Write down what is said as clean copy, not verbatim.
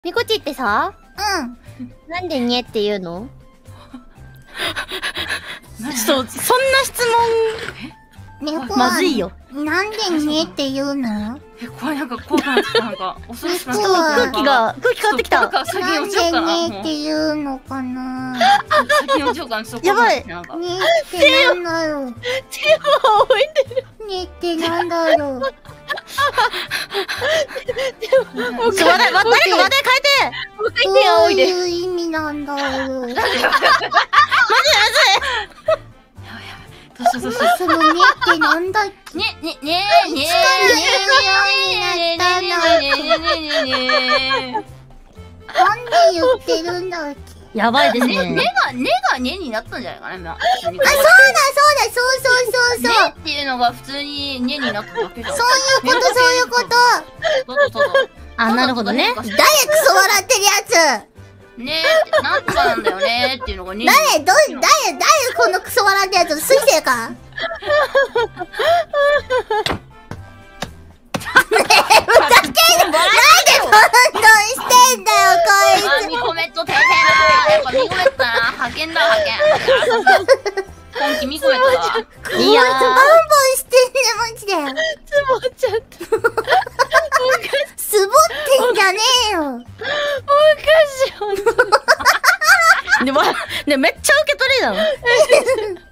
みこちってさ、 うなんでにえって言うの？ ちょっと、そんな質ん。猫問、まずいよ。 なんでねって言うの？ 怖い、なんか怖くなってきた、なんか、恐ろしくなってきた。 空気変わってきた。 なんか、先なんでに落ちようかな。 ねって言うのかな？ 先に落ちようかな、ちょっとやばいなんか。 ねってなんだろう？ 手を置いてる。 ねってなんだろう？ もう誰か話題変えて。もう一回手をどう置いて。 いう意味なんだろう？ どうしよう。 そのねってなんだっけ？ ね言うようになったの。なんで言ってるんだっけ？ やばいですね。 ねがねになったんじゃないかな、今。 あ、そうだ、そう。 っていうのが普通にねになっただけじゃん。 そういうこと。 あ、なるほどね。 誰クソ笑ってるやつ？ ねって、なんとかなんだよねっていうのがね。 誰このクソ笑ってるやつ？水星か？ねえ、ふざけんな！なんでそんなしてんだよ、こいつ！ ミコメットててな。やっぱミコメットな。派遣だ、今季ミコメットだ。 こいつバンバンしてんね、マジで。 つぼっちゃった。 つぼってんじゃねえよ。 おかしい、ほんとに。でも、めっちゃ受け取りなの。